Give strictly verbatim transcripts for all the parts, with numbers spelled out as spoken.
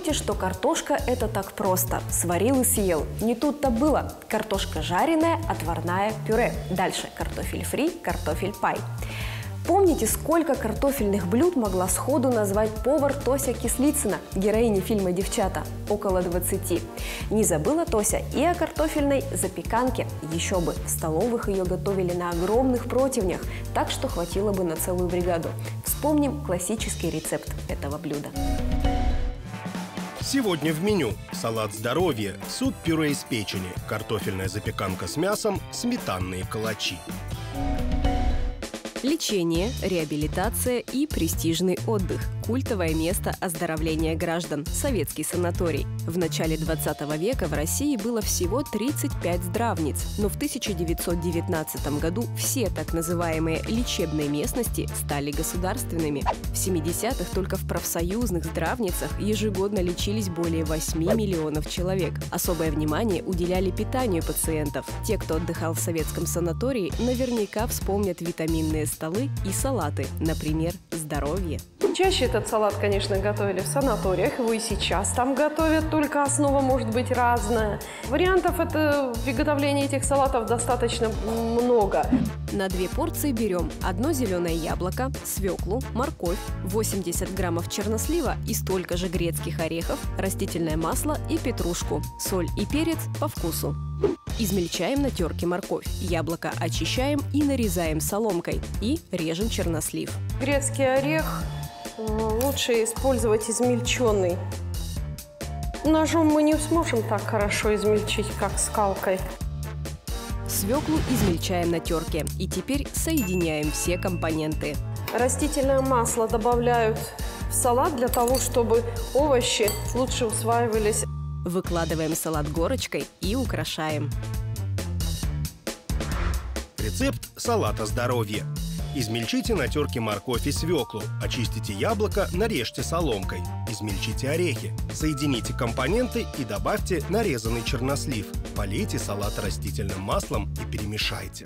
думаете, что картошка – это так просто. Сварил и съел. Не тут-то было. Картошка жареная, отварная, пюре. Дальше картофель фри, картофель пай. Помните, сколько картофельных блюд могла сходу назвать повар Тося Кислицына, героиня фильма «Девчата»? Около двадцати. Не забыла Тося и о картофельной запеканке. Еще бы, в столовых ее готовили на огромных противнях, так что хватило бы на целую бригаду. Вспомним классический рецепт этого блюда. Сегодня в меню салат здоровья, суп-пюре из печени, картофельная запеканка с мясом, сметанные калачи. Лечение, реабилитация и престижный отдых. Культовое место оздоровления граждан – советский санаторий. В начале двадцатого века в России было всего тридцать пять здравниц, но в тысяча девятьсот девятнадцатом году все так называемые лечебные местности стали государственными. В семидесятых только в профсоюзных здравницах ежегодно лечились более восьми миллионов человек. Особое внимание уделяли питанию пациентов. Те, кто отдыхал в советском санатории, наверняка вспомнят витаминные столы и салаты, например, здоровье. Чаще этот салат, конечно, готовили в санаториях, его и сейчас там готовят, только основа может быть разная. Вариантов это приготовления этих салатов достаточно много. На две порции берем одно зеленое яблоко, свеклу, морковь, восемьдесят граммов чернослива и столько же грецких орехов, растительное масло и петрушку, соль и перец по вкусу. Измельчаем на терке морковь, яблоко очищаем и нарезаем соломкой и режем чернослив. Грецкий орех лучше использовать измельченный. Ножом мы не сможем так хорошо измельчить, как скалкой. Свеклу измельчаем на терке и теперь соединяем все компоненты. Растительное масло добавляют в салат для того, чтобы овощи лучше усваивались. Выкладываем салат горочкой и украшаем. Рецепт салата здоровья. Измельчите на терке морковь и свеклу, очистите яблоко, нарежьте соломкой, измельчите орехи, соедините компоненты и добавьте нарезанный чернослив. Полейте салат растительным маслом и перемешайте.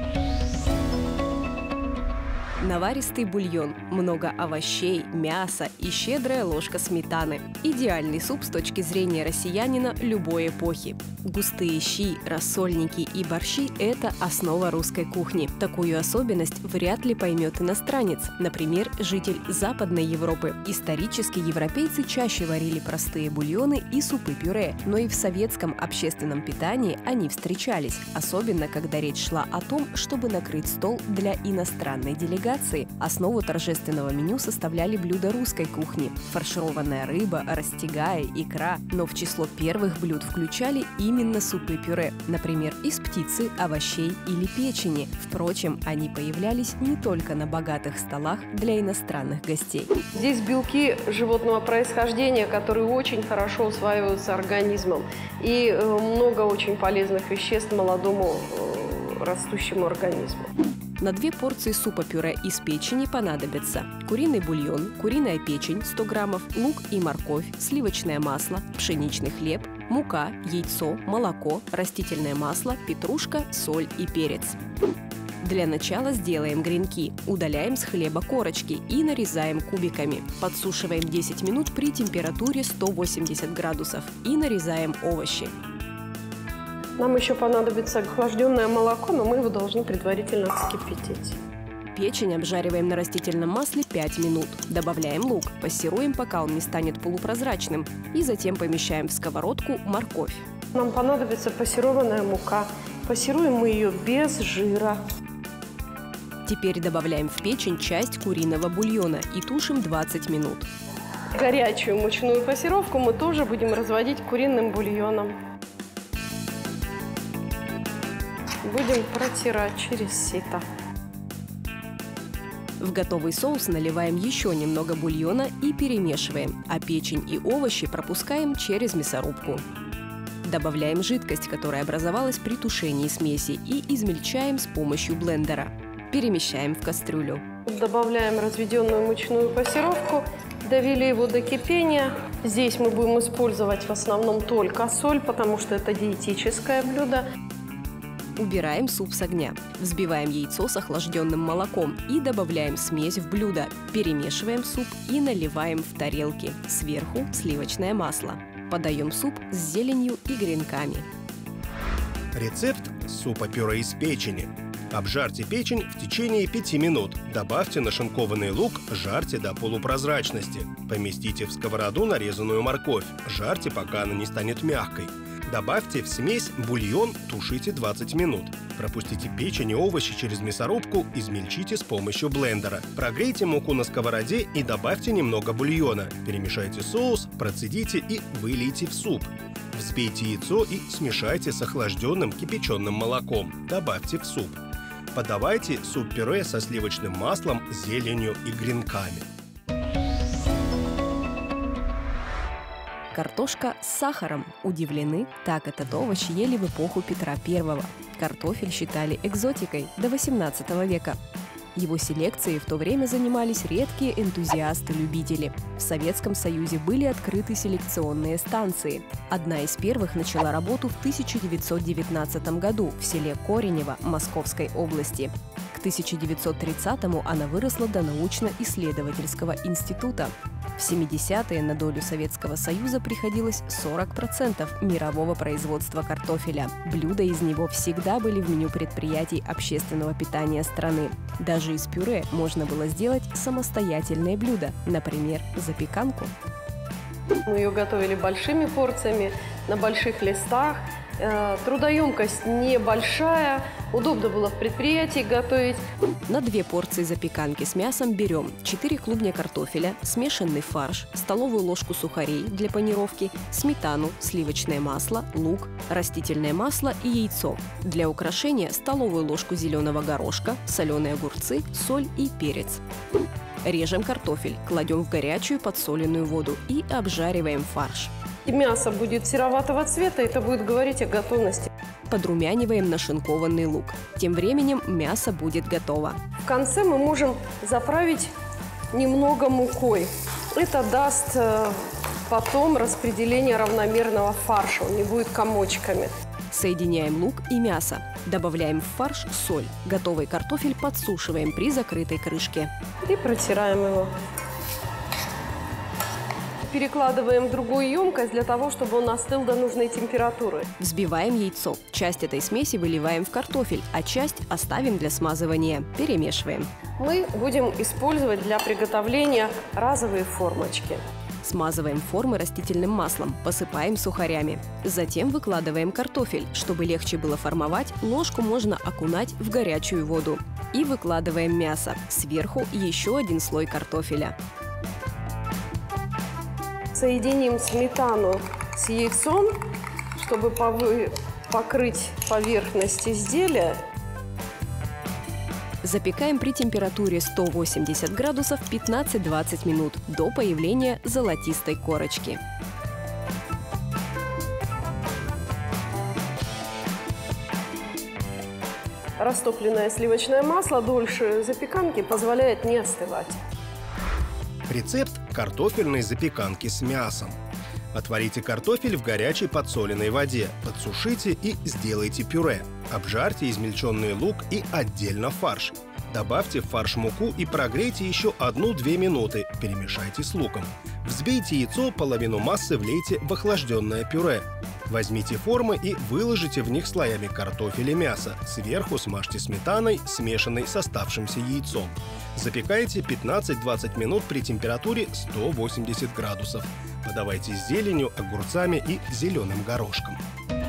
Наваристый бульон, много овощей, мяса и щедрая ложка сметаны. Идеальный суп с точки зрения россиянина любой эпохи. Густые щи, рассольники и борщи – это основа русской кухни. Такую особенность вряд ли поймет иностранец, например, житель Западной Европы. Исторически европейцы чаще варили простые бульоны и супы-пюре, но и в советском общественном питании они встречались, особенно когда речь шла о том, чтобы накрыть стол для иностранной делегации. Основу торжественного меню составляли блюда русской кухни – фаршированная рыба, растягая, икра. Но в число первых блюд включали именно супы-пюре, например, из птицы, овощей или печени. Впрочем, они появлялись не только на богатых столах для иностранных гостей. Здесь белки животного происхождения, которые очень хорошо усваиваются организмом, и много очень полезных веществ молодому растущему организму. На две порции супа-пюре из печени понадобятся куриный бульон, куриная печень сто граммов, лук и морковь, сливочное масло, пшеничный хлеб, мука, яйцо, молоко, растительное масло, петрушка, соль и перец. Для начала сделаем гренки. Удаляем с хлеба корочки и нарезаем кубиками. Подсушиваем десять минут при температуре сто восемьдесят градусов и нарезаем овощи. Нам еще понадобится охлажденное молоко, но мы его должны предварительно вскипятить. Печень обжариваем на растительном масле пять минут. Добавляем лук, пассируем, пока он не станет полупрозрачным, и затем помещаем в сковородку морковь. Нам понадобится пассерованная мука. Пассируем мы ее без жира. Теперь добавляем в печень часть куриного бульона и тушим двадцать минут. Горячую мучную пассировку мы тоже будем разводить куриным бульоном. Будем протирать через сито. В готовый соус наливаем еще немного бульона и перемешиваем, а печень и овощи пропускаем через мясорубку. Добавляем жидкость, которая образовалась при тушении смеси, и измельчаем с помощью блендера. Перемещаем в кастрюлю. Добавляем разведенную мучную пассировку, довели его до кипения. Здесь мы будем использовать в основном только соль, потому что это диетическое блюдо. Убираем суп с огня. Взбиваем яйцо с охлажденным молоком и добавляем смесь в блюдо. Перемешиваем суп и наливаем в тарелки. Сверху сливочное масло. Подаем суп с зеленью и гренками. Рецепт супа-пюре из печени. Обжарьте печень в течение пяти минут. Добавьте нашинкованный лук, жарьте до полупрозрачности. Поместите в сковороду нарезанную морковь. Жарьте, пока она не станет мягкой. Добавьте в смесь бульон, тушите двадцать минут. Пропустите печень и овощи через мясорубку, измельчите с помощью блендера. Прогрейте муку на сковороде и добавьте немного бульона. Перемешайте соус, процедите и вылейте в суп. Взбейте яйцо и смешайте с охлажденным кипяченым молоком. Добавьте в суп. Подавайте суп-пюре со сливочным маслом, зеленью и гренками. Картошка с сахаром. Удивлены? Так этот овощ ели в эпоху Петра Первого. Картофель считали экзотикой до восемнадцатого века. Его селекцией в то время занимались редкие энтузиасты-любители. В Советском Союзе были открыты селекционные станции. Одна из первых начала работу в тысяча девятьсот девятнадцатом году в селе Коренево Московской области. К тысяча девятьсот тридцатому она выросла до научно-исследовательского института. В семидесятые на долю Советского Союза приходилось сорок процентов мирового производства картофеля. Блюда из него всегда были в меню предприятий общественного питания страны. Даже из пюре можно было сделать самостоятельное блюдо, например, запеканку. Мы ее готовили большими порциями, на больших листах. Трудоемкость небольшая, удобно было в предприятии готовить. На две порции запеканки с мясом берем четыре клубня картофеля, смешанный фарш, столовую ложку сухарей для панировки, сметану, сливочное масло, лук, растительное масло и яйцо. Для украшения столовую ложку зеленого горошка, соленые огурцы, соль и перец. Режем картофель, кладем в горячую подсоленную воду и обжариваем фарш. И мясо будет сероватого цвета, это будет говорить о готовности. Подрумяниваем нашинкованный лук. Тем временем мясо будет готово. В конце мы можем заправить немного мукой. Это даст потом распределение равномерного фарша, он не будет комочками. Соединяем лук и мясо. Добавляем в фарш соль. Готовый картофель подсушиваем при закрытой крышке. И протираем его. Перекладываем в другую емкость для того, чтобы он остыл до нужной температуры. Взбиваем яйцо. Часть этой смеси выливаем в картофель, а часть оставим для смазывания. Перемешиваем. Мы будем использовать для приготовления разовые формочки. Смазываем формы растительным маслом, посыпаем сухарями. Затем выкладываем картофель. Чтобы легче было формовать, ложку можно окунать в горячую воду. И выкладываем мясо. Сверху еще один слой картофеля. Соединим сметану с яйцом, чтобы покрыть поверхность изделия. Запекаем при температуре сто восемьдесят градусов пятнадцать-двадцать минут до появления золотистой корочки. Растопленное сливочное масло дольше запеканки позволяет не остывать. Рецепт картофельной запеканки с мясом. Отварите картофель в горячей подсоленной воде, подсушите и сделайте пюре. Обжарьте измельченный лук и отдельно фарш. Добавьте в фарш муку и прогрейте еще одну-две минуты. Перемешайте с луком. Взбейте яйцо, половину массы влейте в охлажденное пюре. Возьмите формы и выложите в них слоями картофель и мясо. Сверху смажьте сметаной, смешанной с оставшимся яйцом. Запекайте пятнадцать-двадцать минут при температуре сто восемьдесят градусов. Подавайте с зеленью, огурцами и зеленым горошком.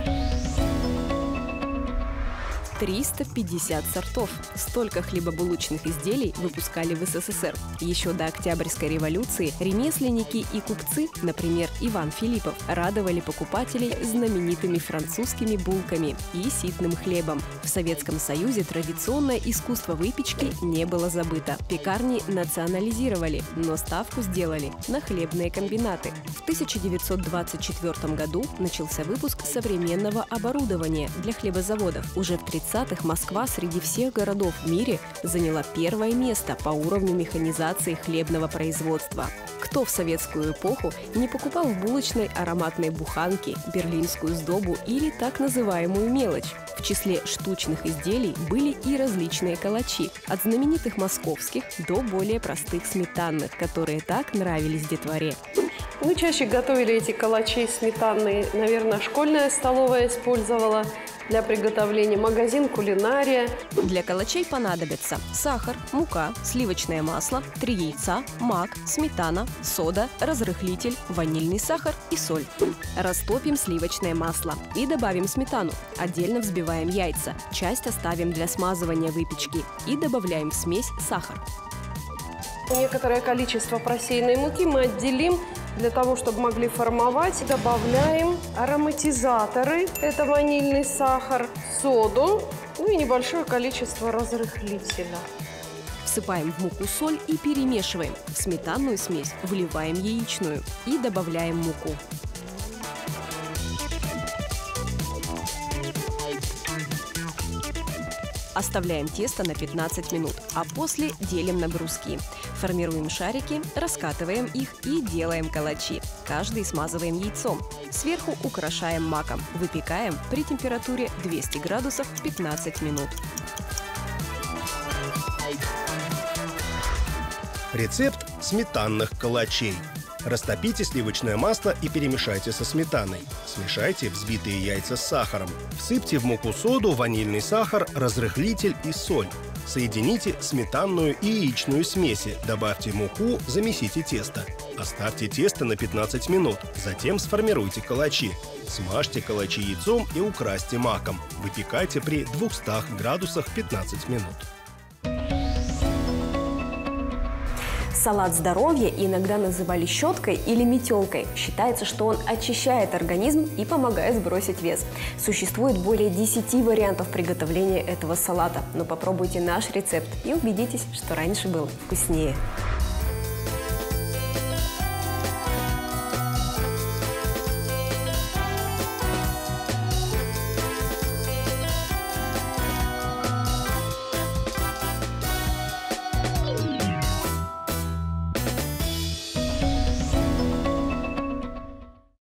триста пятьдесят сортов. Столько хлебобулочных изделий выпускали в СССР. Еще до Октябрьской революции ремесленники и купцы, например, Иван Филиппов, радовали покупателей знаменитыми французскими булками и ситным хлебом. В Советском Союзе традиционное искусство выпечки не было забыто. Пекарни национализировали, но ставку сделали на хлебные комбинаты. В тысяча девятьсот двадцать четвёртом году начался выпуск современного оборудования для хлебозаводов. Уже в тридцатых Москва среди всех городов в мире заняла первое место по уровню механизации хлебного производства. К Кто в советскую эпоху не покупал в булочной ароматные буханки, берлинскую сдобу или так называемую мелочь? В числе штучных изделий были и различные калачи, от знаменитых московских до более простых сметанных, которые так нравились детворе. Мы чаще готовили эти калачи сметанные, наверное, школьная столовая использовала для приготовления, магазин «Кулинария». Для калачей понадобятся сахар, мука, сливочное масло, три яйца, мак, сметана, сода, разрыхлитель, ванильный сахар и соль. Растопим сливочное масло и добавим сметану. Отдельно взбиваем яйца. Часть оставим для смазывания выпечки и добавляем в смесь сахар. Некоторое количество просеянной муки мы отделим для того, чтобы могли формовать. Добавляем ароматизаторы, это ванильный сахар, соду, ну и небольшое количество разрыхлителя. Всыпаем в муку соль и перемешиваем. В сметанную смесь вливаем яичную и добавляем муку. Оставляем тесто на пятнадцать минут, а после делим на бруски. Формируем шарики, раскатываем их и делаем калачи. Каждый смазываем яйцом. Сверху украшаем маком. Выпекаем при температуре двести градусов пятнадцать минут. Рецепт сметанных калачей. Растопите сливочное масло и перемешайте со сметаной. Смешайте взбитые яйца с сахаром. Всыпьте в муку соду, ванильный сахар, разрыхлитель и соль. Соедините сметанную и яичную смеси. Добавьте муку, замесите тесто. Оставьте тесто на пятнадцать минут. Затем сформируйте калачи. Смажьте калачи яйцом и украсьте маком. Выпекайте при двухстах градусах пятнадцать минут. Салат здоровья иногда называли щеткой или метелкой. Считается, что он очищает организм и помогает сбросить вес. Существует более десяти вариантов приготовления этого салата, но попробуйте наш рецепт и убедитесь, что раньше был вкуснее.